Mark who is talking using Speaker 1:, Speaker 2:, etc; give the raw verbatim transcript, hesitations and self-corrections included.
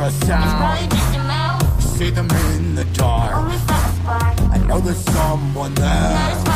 Speaker 1: a sound. See them in the dark. I know there's someone there.